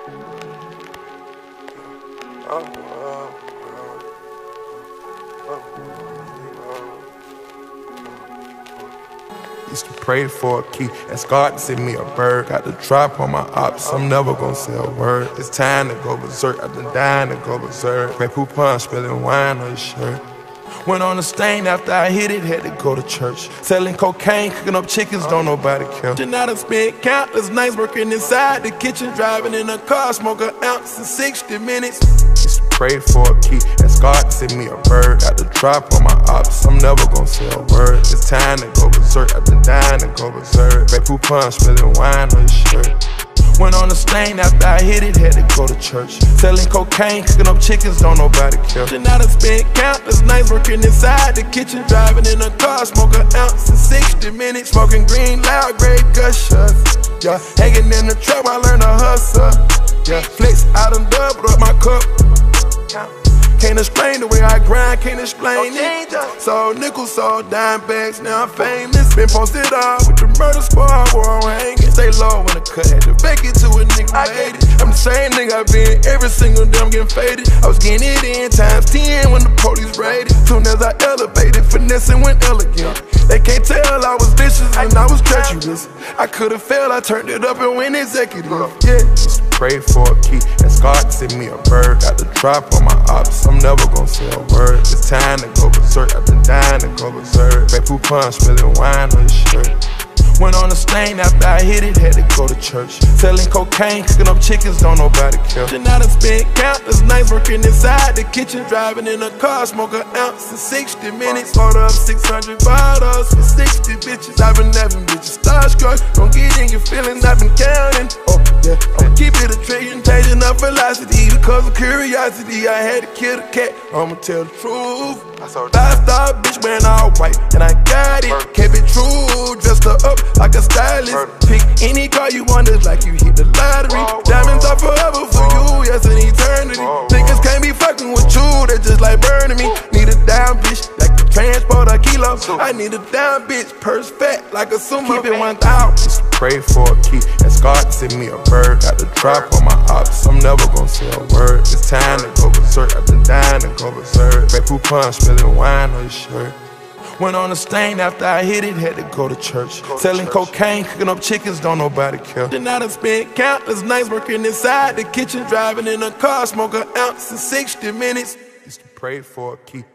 Used to pray for a key, ask God to send me a bird. Got the drop on my ops, I'm never gonna say a word. It's time to go berserk, I've been dying to go berserk. Red Poupon spilling wine on his shirt. Went on the stain after I hit it, had to go to church. Selling cocaine, cooking up chickens, don't nobody care. And I done spent countless nights working inside the kitchen, driving in a car, smoke an ounce in 60 minutes. Used to pray for a key, ask God to send me a bird. Got the drop on my ops, I'm never gonna say a word. It's time to go berserk, I've been dying to go berserk. Red Poupon spilling wine on his shirt. Went on the stain after I hit it, had to go to church. Selling cocaine, cooking up chickens, don't nobody care. And I done spent countless nights working inside the kitchen, driving in a car, smoke an ounce in 60 minutes. Smoking green, loud, great gushers. Yeah, hanging in the truck while I learn to hustle. Yeah, flex, I done doubled up my cup. Can't explain the way I grind, can't explain it. Sold nickels, sold dime bags, now I'm famous. Been posted out with the murder squad, where I'm hanging. Stay low when the cut, had to fake it to a nigga made it. I'm the same nigga I been every single day, I'm getting faded. I was getting it in times 10 when the police raided. Soon as I elevated, finessing went elegant. They can't tell I was vicious and I was treacherous. I could've failed, I turned it up and went executive. Yeah. Pray for a key, ask God to send me a bird. Got the drop on my ops, I'm never gonna say a word. It's time to go berserk, I've been dying to go berserk. Red Poupon spilling wine on his shirt. Went on the stain after I hit it, had to go to church. Selling cocaine, cooking up chickens, don't nobody care. And I done spent countless nights working inside the kitchen, driving in a car, smoke an ounce in 60 minutes. Order up 600 bottles for 60 bitches. I've been having bitches starstruck, don't get in your feelings, I've been counting. Oh yeah, I'ma keep it a trillion, changing up velocity. Because of curiosity, I had to kill the cat, I'ma tell the truth. 5-star bitch wearing all white, and I got it. Kept it true, dressed her up like a stylist. Pick any car you want, it's like you hit the lottery. Diamonds are forever for you, yes, an eternity. Niggas can't be fucking with you, they just like burning me. Need a down bitch, like to transport a kilo. I need a down bitch, purse fat, like a sumo. Keep it 1,000. Pray for a key, ask God to send me a bird. Got the drop on my ops, I'm never gonna say a word. It's time to go berserk, I've been dying to go berserk. Red Poupon spilling wine on his shirt. Went on the stain after I hit it, had to go to church. Selling cocaine, cooking up chickens, don't nobody care. Then I done spent countless nights working inside the kitchen, driving in a car, smoke an ounce in 60 minutes. Used to pray for a key.